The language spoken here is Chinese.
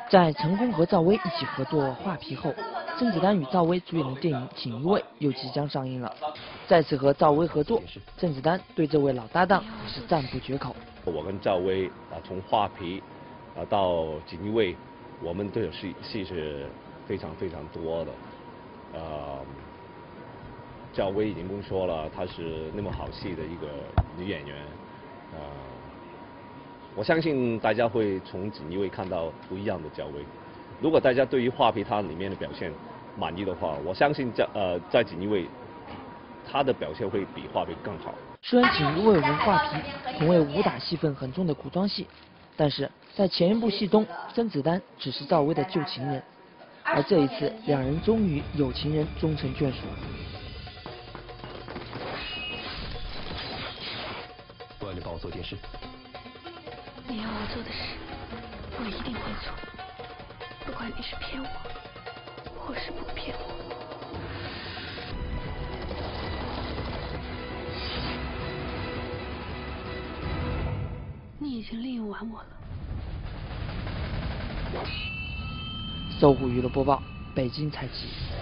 在成功和赵薇一起合作《画皮》后，甄子丹与赵薇主演的电影《锦衣卫》又即将上映了。再次和赵薇合作，甄子丹对这位老搭档是赞不绝口。 我跟赵薇从《画皮》到《锦衣卫》，我们对手戏是非常多的。赵薇已经跟说了，她是那么好戏的一个女演员。我相信大家会从《锦衣卫》看到不一样的赵薇。如果大家对于《画皮》它里面的表现满意的话，我相信在《锦衣卫》她的表现会比《画皮》更好。 虽然《锦衣卫》和《画皮》同为武打戏份很重的古装戏，但是在前一部戏中，甄子丹只是赵薇的旧情人，而这一次两人终于有情人终成眷属。 我要你帮我做件事。 你要我做的事，我一定会做，不管你是骗我，或是不骗我。你已经利用完我了。 搜狐娱乐播报，北京采集。